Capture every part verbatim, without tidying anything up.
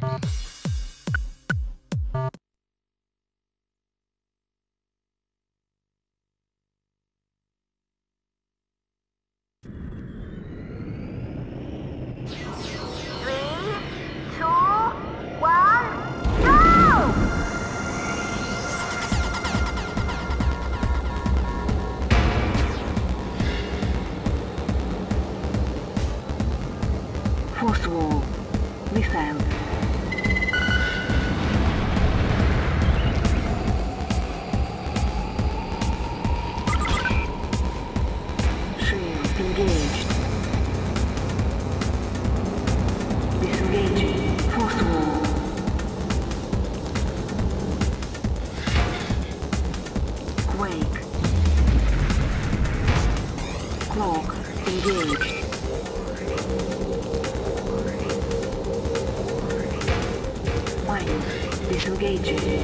Force wall. Missile. Shield engaged. Disengaging. Force wall. Quake. Cloak engaged. Mine disengaging.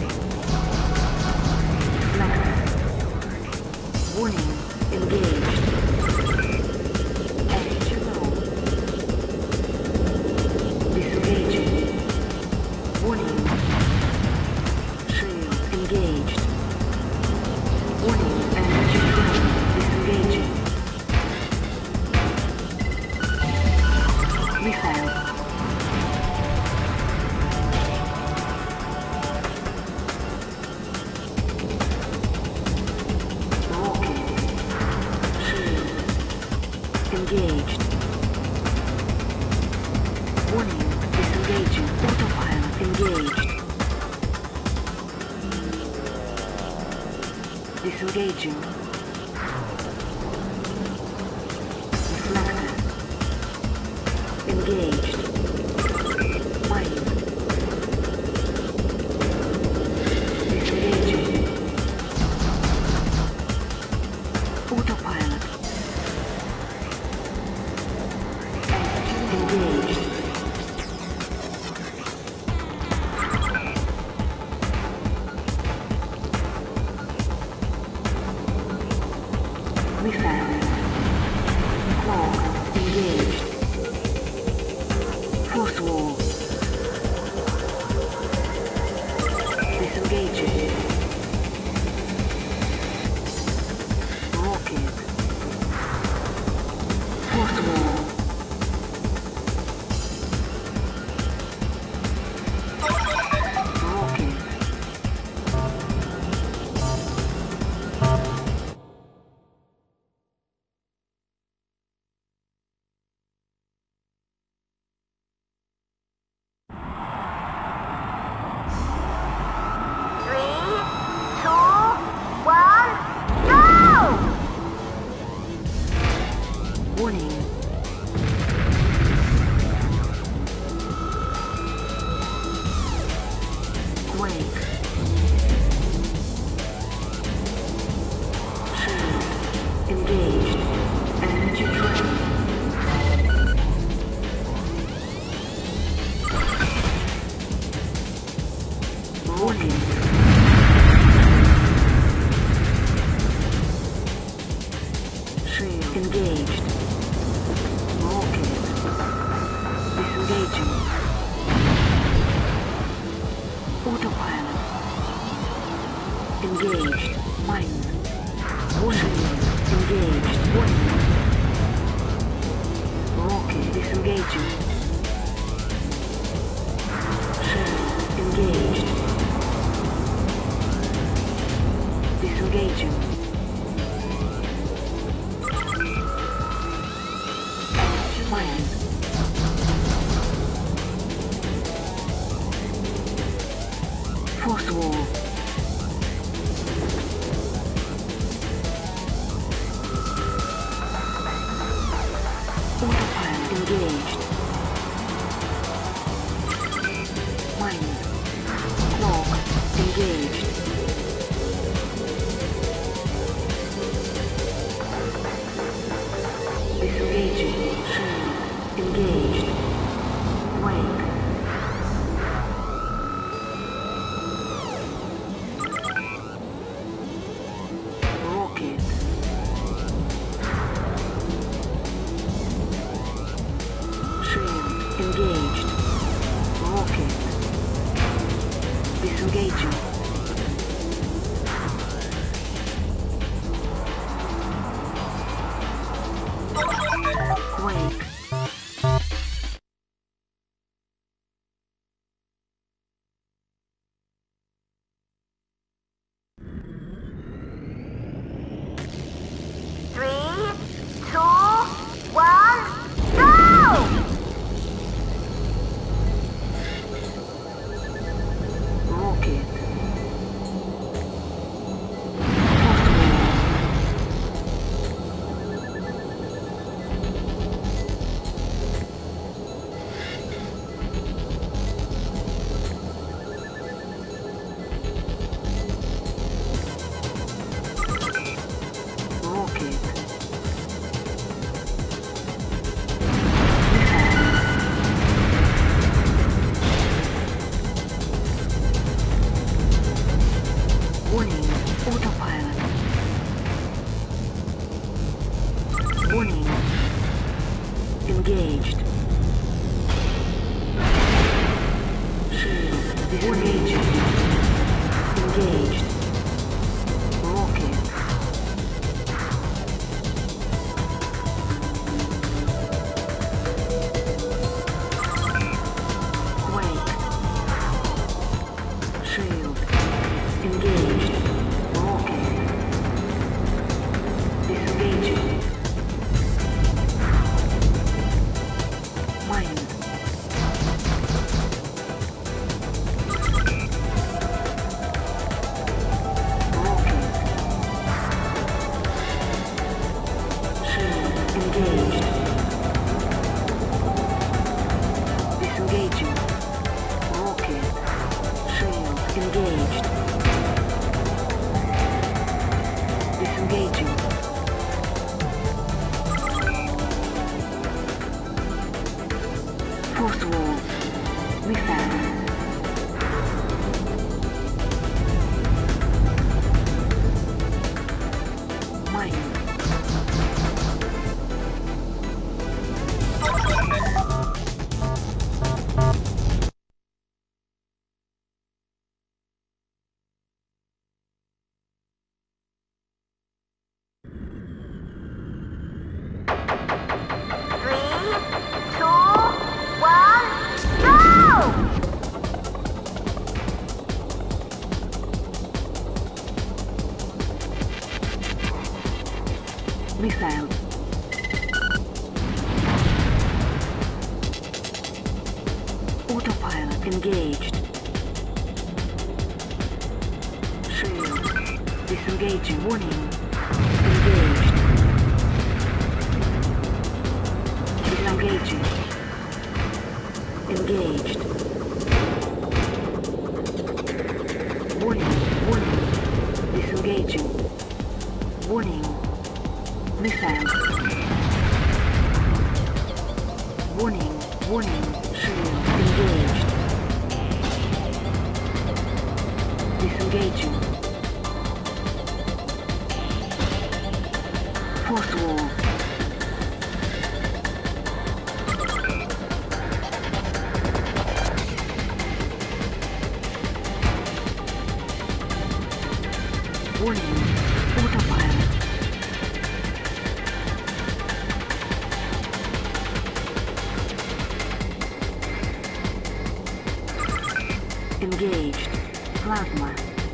Reflector. Warning engaged. Edge low. Disengaging. Warning. Shield engaged. Warning energy low. Disengaging. Missile. Engaged. Warning, disengaging. Autopilot engaged. Disengaging. Reflector. Engaged. Mine. Disengaging. Autopilot. Engaged. Missile. Cloak engaged. Force wall. Disengaging. Rocket. Force wall. Warning. Quake. Shield. Engaged. Energy drain. Warning. Shield. Engaged. Disengaging. Autopilot. Engaged. Mine. Warning. Engaged. Warning. Rocket. Disengaging. Shield. Engaged. Disengaging. Mine. Force wall. Autopilot engaged. Mine. Cloak engaged. Disengaging. Shield engaged. Wake. Rocket. Shield engaged. Rocket. Disengaging. Quake. Three, two, one, go! Rocket. Rocket. Warning, autopilot. Warning, engaged. Shield disengaged. Engaged. Rocket. Quake. Shield engaged. Rocket. Disengaging. Mind. Rocket. Shield engaged. Disengaging. Rocket. Shield engaged. Disengaging. Force wall. Missile. Mine. Three, two, one, go! Missile. Autopilot engaged. Shield disengaging. Warning. Engaged. Disengaging. Engaged. Warning. Warning. Disengaging. Warning. Missile. Warning. Warning. Shield engaged. Disengaging. Force wall. Warning. Autopilot. Engaged. Plasma.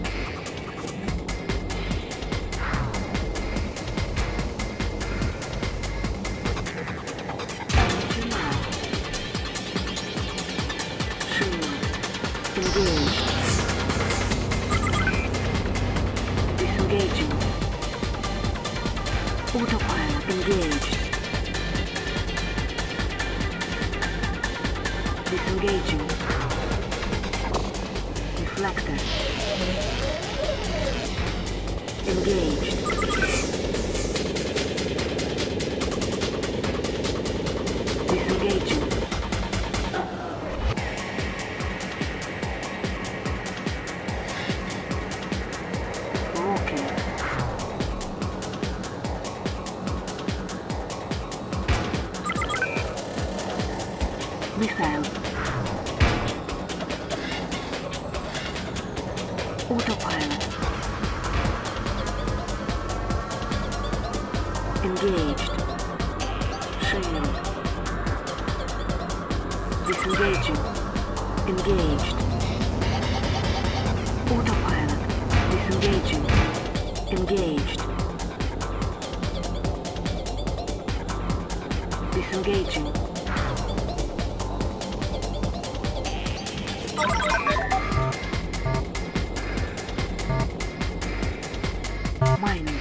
Energy now. Shield. Engaged. Disengaging. Autopilot engaged. Disengaging. Deflector. Engaged. Disengaging. Rocket. Missile. Autopilot. Engaged. Shield. Disengaging. Engaged. Autopilot. Disengaging. Engaged. Disengaging. Mining.